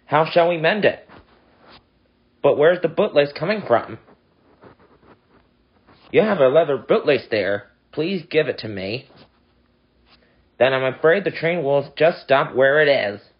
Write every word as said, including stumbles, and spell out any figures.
How shall we mend it? But where's the bootlace coming from? You have a leather bootlace there. Please give it to me. Then I'm afraid the train will just stop where it is.